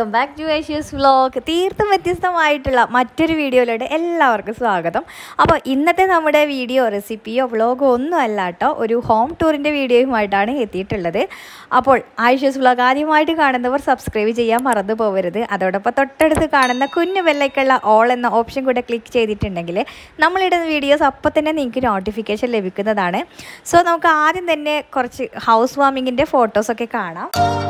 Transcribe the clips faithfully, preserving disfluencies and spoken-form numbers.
Welcome back to ഏഷ്യസ് vlog. തീർത്തും വ്യത്യസ്തമായിട്ടുള്ള മറ്റൊരു വീഡിയോയിലോട്ട് എല്ലാവർക്കും സ്വാഗതം. അപ്പോൾ ഇന്നത്തെ നമ്മുടെ വീഡിയോ റെസിപ്പിയോ വ്ലോഗോ ഒന്നും അല്ല കേട്ടോ, ഒരു ഹോം ടൂറിൻ്റെ വീഡിയോയുമായിട്ടാണ് എത്തിയിട്ടുള്ളത്. അപ്പോൾ ഏഷ്യസ് വ്ലോഗ് ആദ്യമായിട്ട് കാണുന്നവർ സബ്സ്ക്രൈബ് ചെയ്യാൻ മറന്നു പോകരുത്. അതോടൊപ്പം തൊട്ടടുത്ത് കാണുന്ന കുഞ്ഞു ബെല്ലൈക്കുള്ള ഓൾ എന്ന ഓപ്ഷൻ കൂടെ ക്ലിക്ക് ചെയ്തിട്ടുണ്ടെങ്കിൽ നമ്മളിടുന്ന വീഡിയോസ് അപ്പോൾ തന്നെ നിങ്ങൾക്ക് നോട്ടിഫിക്കേഷൻ ലഭിക്കുന്നതാണ്. സോ നമുക്ക് ആദ്യം തന്നെ കുറച്ച് ഹൗസ് വാമിങ്ങിൻ്റെ ഫോട്ടോസൊക്കെ കാണാം.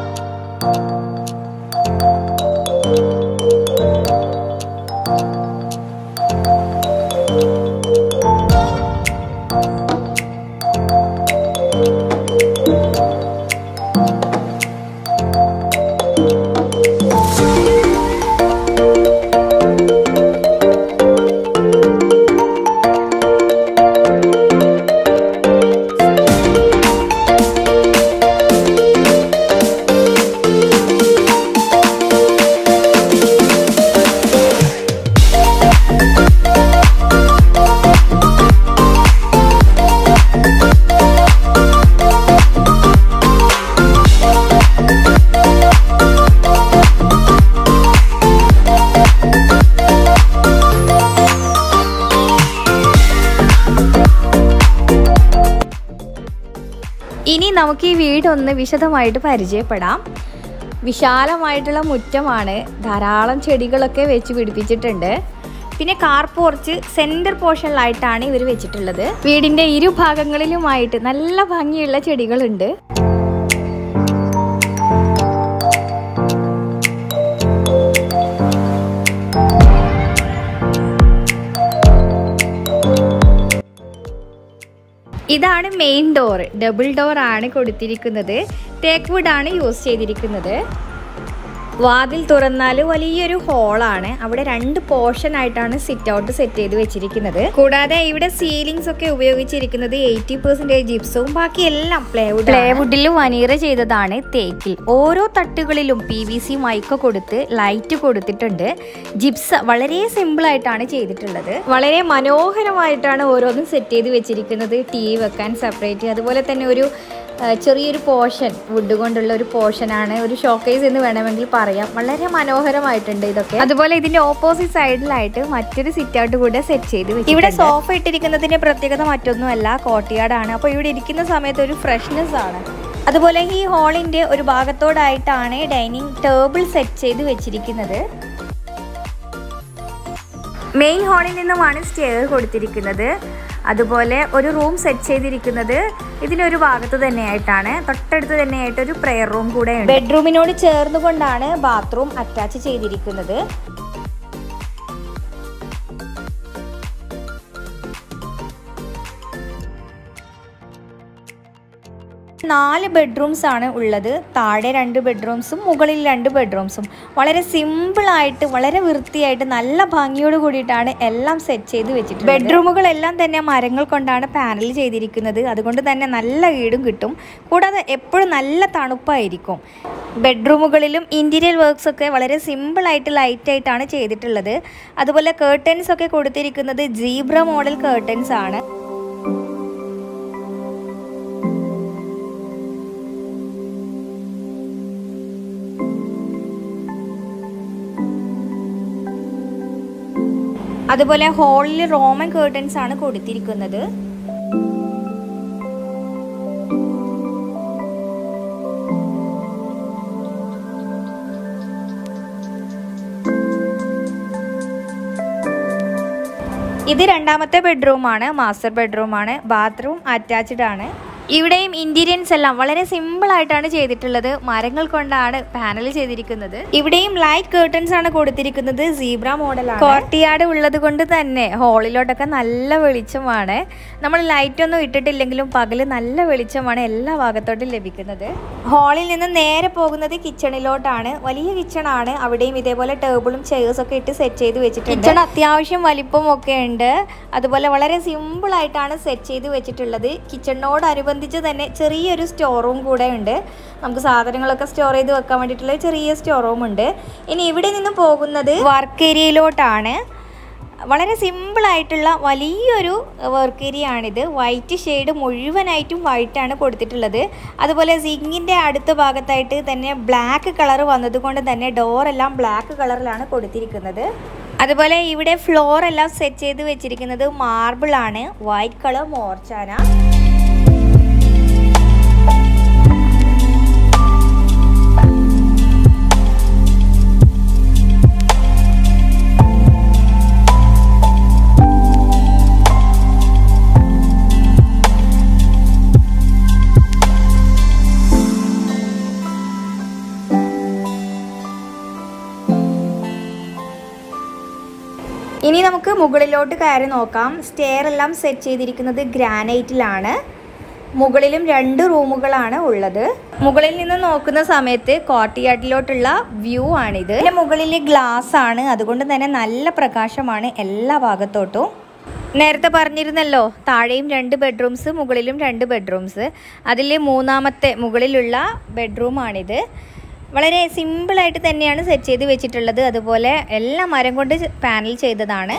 ഇനി നമുക്ക് ഈ വീടൊന്ന് വിശദമായിട്ട് പരിചയപ്പെടാം. വിശാലമായിട്ടുള്ള മുറ്റമാണ്, ധാരാളം ചെടികളൊക്കെ വെച്ച് പിടിപ്പിച്ചിട്ടുണ്ട്. പിന്നെ കാർ പോർച്ച് സെൻറ്റർ പോർഷനിലായിട്ടാണ് ഇവർ വെച്ചിട്ടുള്ളത്. വീടിൻ്റെ ഇരുഭാഗങ്ങളിലുമായിട്ട് നല്ല ഭംഗിയുള്ള ചെടികളുണ്ട്. ഇതാണ് മെയിൻ ഡോർ. ഡബിൾ ഡോർ ആണ് കൊടുത്തിരിക്കുന്നത്. തേക്ക് വുഡ് ആണ് യൂസ് ചെയ്തിരിക്കുന്നത്. വാതിൽ തുറന്നാൽ വലിയൊരു ഹോളാണ്. അവിടെ രണ്ട് പോർഷൻ ആയിട്ടാണ് സിറ്റ് ഔട്ട് സെറ്റ് ചെയ്ത് വെച്ചിരിക്കുന്നത്. കൂടാതെ ഇവിടെ സീലിംഗ്സ് ഒക്കെ ഉപയോഗിച്ചിരിക്കുന്നത് എയ്റ്റി പെർസെൻറ്റേജ് ജിപ്സവും ബാക്കി എല്ലാം പ്ലേവുഡ് പ്ലേവുഡിലും വനീറ ചെയ്തതാണ് തേക്കിൽ. ഓരോ തട്ടുകളിലും പി വി സി മൈക്ക് കൊടുത്ത് ലൈറ്റ് കൊടുത്തിട്ടുണ്ട്. ജിപ്സ് വളരെ സിമ്പിൾ ആയിട്ടാണ് ചെയ്തിട്ടുള്ളത്. വളരെ മനോഹരമായിട്ടാണ് ഓരോന്നും സെറ്റ് ചെയ്ത് വെച്ചിരിക്കുന്നത്. ടി വി വെക്കാൻ സെപ്പറേറ്റ്, അതുപോലെ തന്നെ ഒരു ചെറിയൊരു പോർഷൻ വുഡ് കൊണ്ടുള്ള ഒരു പോർഷനാണ്, ഒരു ഷോക്കേസ് എന്ന് വേണമെങ്കിൽ പറയാം. വളരെ മനോഹരമായിട്ടുണ്ട് ഇതൊക്കെ. അതുപോലെ ഇതിന്റെ ഓപ്പോസിറ്റ് സൈഡിലായിട്ട് മറ്റൊരു സിറ്റ് ഔട്ട് കൂടെ സെറ്റ് ചെയ്ത് വെച്ചു. ഇവിടെ സോഫ ഇട്ടിരിക്കുന്നതിന്റെ പ്രത്യേകത മറ്റൊന്നുമല്ല, കോർട്ട്യാർഡാണ്. അപ്പോൾ ഇവിടെ ഇരിക്കുന്ന സമയത്ത് ഒരു ഫ്രഷ്നെസ് ആണ്. അതുപോലെ ഈ ഹാളിന്റെ ഒരു ഭാഗത്തോടായിട്ടാണ് ഡൈനിങ് ടേബിൾ സെറ്റ് ചെയ്ത് വെച്ചിരിക്കുന്നത്. മെയിൻ ഹാളിൽ നിന്നുമാണ് സ്റ്റെയർ കൊടുത്തിരിക്കുന്നത്. അതുപോലെ ഒരു റൂം സെറ്റ് ചെയ്തിരിക്കുന്നത് ഇതിനൊരു ഭാഗത്ത് തന്നെയായിട്ടാണ്. തൊട്ടടുത്ത് തന്നെയായിട്ട് ഒരു പ്രെയർ റൂം കൂടെ ഉണ്ട്. ബെഡ്റൂമിനോട് ചേർന്നുകൊണ്ടാണ് ബാത്റൂം അറ്റാച്ച് ചെയ്തിരിക്കുന്നത്. നാല് ബെഡ്റൂംസ് ആണ് ഉള്ളത്. താഴെ രണ്ട് ബെഡ്റൂംസും മുകളിൽ രണ്ട് ബെഡ്റൂംസും. വളരെ സിമ്പിളായിട്ട് വളരെ വൃത്തിയായിട്ട് നല്ല ഭംഗിയോട് കൂടിയിട്ടാണ് എല്ലാം സെറ്റ് ചെയ്ത് വെച്ചിട്ടുള്ളത്. ബെഡ്റൂമുകളെല്ലാം തന്നെ മരങ്ങൾ കൊണ്ടാണ് പാനൽ ചെയ്തിരിക്കുന്നത്. അതുകൊണ്ട് തന്നെ നല്ല ഈടും കിട്ടും. കൂടാതെ എപ്പോഴും നല്ല തണുപ്പായിരിക്കും. ബെഡ്റൂമുകളിലും ഇൻറ്റീരിയർ വർക്ക്സ് ഒക്കെ വളരെ സിമ്പിളായിട്ട് ലൈറ്റായിട്ടാണ് ചെയ്തിട്ടുള്ളത്. അതുപോലെ കേർട്ടൻസ് ഒക്കെ കൊടുത്തിരിക്കുന്നത് ജീബ്ര മോഡൽ കേർട്ടൻസ് ആണ്. അതുപോലെ ഹാളിൽ റോമൻ കേർട്ടൻസ് ആണ് കൊടുത്തിരിക്കുന്നത്. ഇത് രണ്ടാമത്തെ ബെഡ്റൂമാണ്, മാസ്റ്റർ ബെഡ്റൂമാണ്. ബാത്റൂം അറ്റാച്ച്ഡ് ആണ്. ഇവിടെയും ഇന്റീരിയൻസ് എല്ലാം വളരെ സിമ്പിൾ ആയിട്ടാണ് ചെയ്തിട്ടുള്ളത്. മരങ്ങൾ കൊണ്ടാണ് പാനൽ ചെയ്തിരിക്കുന്നത്. ഇവിടെയും ലൈറ്റ് കേർട്ടൻസ് ആണ് കൊടുത്തിരിക്കുന്നത്. സീബ്ര മോഡലാണ്. കോർട്ട്യാർഡ് ഉള്ളത് കൊണ്ട് തന്നെ ഹാളിലോട്ടൊക്കെ നല്ല വെളിച്ചമാണ്. നമ്മൾ ലൈറ്റ് ഒന്നും ഇട്ടിട്ടില്ലെങ്കിലും പകല് നല്ല വെളിച്ചമാണ് എല്ലാ ഭാഗത്തോട്ടും ലഭിക്കുന്നത്. ഹാളിൽ നിന്ന് നേരെ പോകുന്നത് കിച്ചണിലോട്ടാണ്. വലിയ കിച്ചണാണ്. അവിടെയും ഇതേപോലെ ടേബിളും ചെയർസ് ഒക്കെ ഇട്ട് സെറ്റ് ചെയ്ത് വെച്ചിട്ടുണ്ട്. കിച്ചൺ അത്യാവശ്യം വലിപ്പം ഒക്കെ ഉണ്ട്. അതുപോലെ വളരെ സിമ്പിൾ ആയിട്ടാണ് സെറ്റ് ചെയ്ത് വെച്ചിട്ടുള്ളത്. കിച്ചണിനോടനുബന്ധിച്ച് തന്നെ ചെറിയൊരു സ്റ്റോർ റൂം കൂടെ ഉണ്ട്. നമുക്ക് സാധനങ്ങളൊക്കെ സ്റ്റോർ ചെയ്ത് വെക്കാൻ വേണ്ടിയിട്ടുള്ള ചെറിയ സ്റ്റോർ റൂം ഉണ്ട്. ഇനി ഇവിടെ നിന്ന് പോകുന്നത് വർക്ക് ഏരിയയിലോട്ടാണ്. വളരെ സിമ്പിളായിട്ടുള്ള വലിയൊരു വർക്ക് ഏരിയ ആണിത്. വൈറ്റ് ഷെയ്ഡ് മുഴുവനായിട്ടും വൈറ്റാണ് കൊടുത്തിട്ടുള്ളത്. അതുപോലെ സിങ്കിൻ്റെ അടുത്ത ഭാഗത്തായിട്ട് തന്നെ ബ്ലാക്ക് കളർ വന്നതുകൊണ്ട് തന്നെ ഡോറെല്ലാം ബ്ലാക്ക് കളറിലാണ് കൊടുത്തിരിക്കുന്നത്. അതുപോലെ ഇവിടെ ഫ്ലോർ എല്ലാം സെറ്റ് ചെയ്ത് വെച്ചിരിക്കുന്നത് മാർബിളാണ്, വൈറ്റ് കളർ മോർച്ചാന. ഇനി നമുക്ക് മുകളിലോട്ട് കയറി നോക്കാം. സ്റ്റെയർ എല്ലാം സെറ്റ് ചെയ്തിരിക്കുന്നത് ഗ്രാനൈറ്റിലാണ്. മുകളിലും രണ്ട് റൂമുകളാണ് ഉള്ളത്. മുകളിൽ നിന്ന് നോക്കുന്ന സമയത്ത് കോർട്ട്യാർഡിലോട്ടുള്ള വ്യൂ ആണിത്. ഇതിൻ്റെ മുകളിൽ ഗ്ലാസ് ആണ്, അതുകൊണ്ട് തന്നെ നല്ല പ്രകാശമാണ് എല്ലാ ഭാഗത്തോട്ടും. നേരത്തെ പറഞ്ഞിരുന്നല്ലോ താഴെയും രണ്ട് ബെഡ്റൂംസ് മുകളിലും രണ്ട് ബെഡ്റൂംസ്. അതിൽ മൂന്നാമത്തെ മുകളിലുള്ള ബെഡ്റൂമാണിത്. വളരെ സിമ്പിളായിട്ട് തന്നെയാണ് സെറ്റ് ചെയ്ത് വെച്ചിട്ടുള്ളത്. അതുപോലെ എല്ലാം മരം കൊണ്ട് പാനൽ ചെയ്തതാണ്.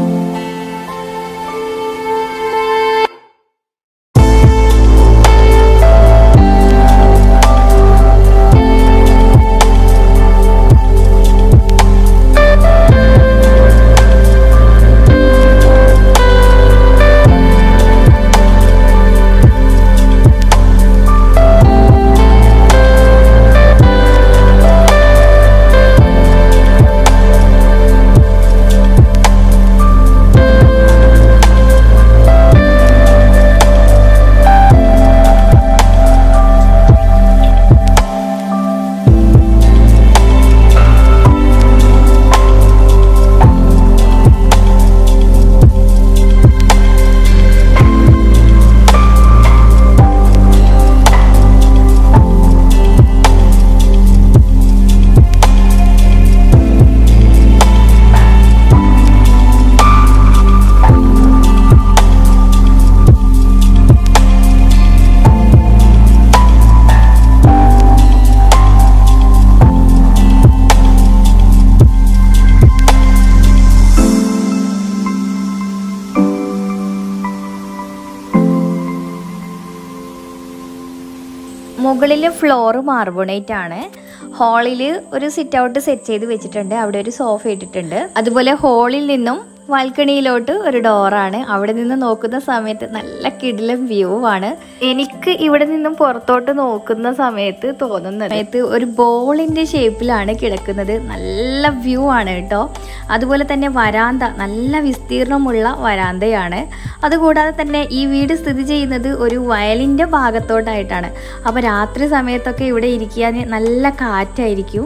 മുകളിൽ ഫ്ലോർ മാർബോണേറ്റ് ആണ്. ഹാളിൽ ഒരു സിറ്റ് ഔട്ട് സെറ്റ് ചെയ്ത് വെച്ചിട്ടുണ്ട്. അവിടെ ഒരു സോഫ ഇട്ടിട്ടുണ്ട്. അതുപോലെ ഹാളിൽ നിന്നും ബാൽക്കണിയിലോട്ട് ഒരു ഡോറാണ്. അവിടെ നിന്ന് നോക്കുന്ന സമയത്ത് നല്ല കിടിലം വ്യൂ ആണ്. എനിക്ക് ഇവിടെ നിന്നും പുറത്തോട്ട് നോക്കുന്ന സമയത്ത് തോന്നുന്നത് സമയത്ത് ഒരു ബോളിൻ്റെ ഷേപ്പിലാണ് കിടക്കുന്നത്. നല്ല വ്യൂ ആണ് കേട്ടോ. അതുപോലെ തന്നെ വരാന്ത നല്ല വിസ്തീർണമുള്ള വരാന്തയാണ്. അതുകൂടാതെ തന്നെ ഈ വീട് സ്ഥിതി ചെയ്യുന്നത് ഒരു വയലിൻ്റെ ഭാഗത്തോട്ടായിട്ടാണ്. അപ്പോൾ രാത്രി സമയത്തൊക്കെ ഇവിടെ ഇരിക്കാൻ നല്ല കാറ്റായിരിക്കും.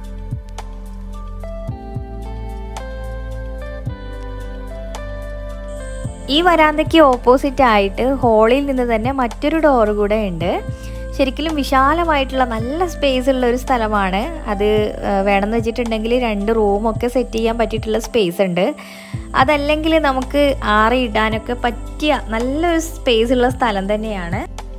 ഈ വരാന്തയ്ക്ക് ഓപ്പോസിറ്റ് ആയിട്ട് ഹാളിൽ നിന്ന് തന്നെ മറ്റൊരു ഡോർ കൂടെ ഉണ്ട്. ശരിക്കും വിശാലമായിട്ടുള്ള നല്ല സ്പേസ് ഉള്ള ഒരു സ്ഥലമാണ്. അത് വേണമെന്ന് വെച്ചിട്ടുണ്ടെങ്കിൽ രണ്ട് റൂമൊക്കെ സെറ്റ് ചെയ്യാൻ പറ്റിയിട്ടുള്ള സ്പേസ് ഉണ്ട്. അതല്ലെങ്കിൽ നമുക്ക് ആറി ഇടാനൊക്കെ പറ്റിയ നല്ലൊരു സ്പേസ് ഉള്ള സ്ഥലം തന്നെയാണ്.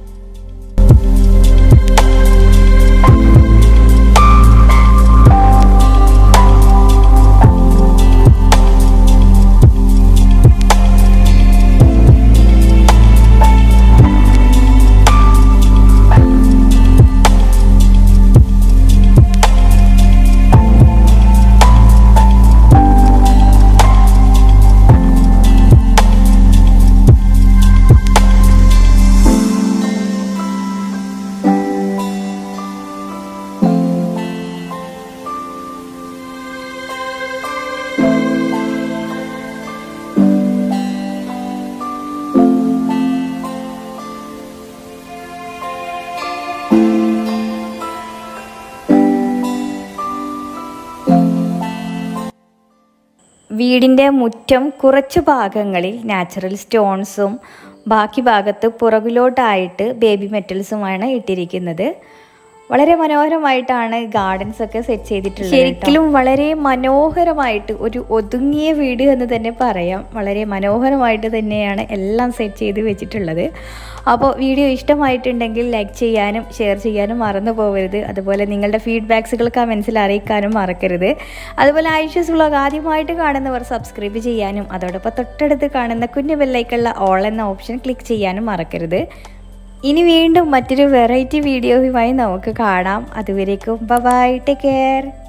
വീടിൻ്റെ മുറ്റം കുറച്ച് ഭാഗങ്ങളിൽ നാച്ചുറൽ സ്റ്റോൺസും ബാക്കി ഭാഗത്ത് പുറകിലോട്ടായിട്ട് ബേബി മെറ്റൽസുമാണ് ഇട്ടിരിക്കുന്നത്. വളരെ മനോഹരമായിട്ടാണ് ഗാർഡൻസ് ഒക്കെ സെറ്റ് ചെയ്തിട്ടുള്ളത്. ശരിക്കും വളരെ മനോഹരമായിട്ട് ഒരു ഒതുങ്ങിയ വീട് എന്ന് തന്നെ പറയാം. വളരെ മനോഹരമായിട്ട് തന്നെയാണ് എല്ലാം സെറ്റ് ചെയ്ത് വെച്ചിട്ടുള്ളത്. അപ്പോൾ വീഡിയോ ഇഷ്ടമായിട്ടുണ്ടെങ്കിൽ ലൈക്ക് ചെയ്യാനും ഷെയർ ചെയ്യാനും മറന്നു പോകരുത്. അതുപോലെ നിങ്ങളുടെ ഫീഡ്ബാക്സുകൾ കമൻസിൽ അറിയിക്കാനും മറക്കരുത്. അതുപോലെ ഐഷസ് വ്ലോഗ് ആദ്യമായിട്ട് കാണുന്നവർ സബ്സ്ക്രൈബ് ചെയ്യാനും അതോടൊപ്പം തൊട്ടടുത്ത് കാണുന്ന കുഞ്ഞു ബെല്ലൈക്കുള്ള ഓൾ എന്ന ഓപ്ഷൻ ക്ലിക്ക് ചെയ്യാനും മറക്കരുത്. ഇനി വീണ്ടും മറ്റൊരു വെറൈറ്റി വീഡിയോയുമായി നമുക്ക് കാണാം. അതുവരേക്കും ബൈ ബൈ, ടേക്ക് കെയർ.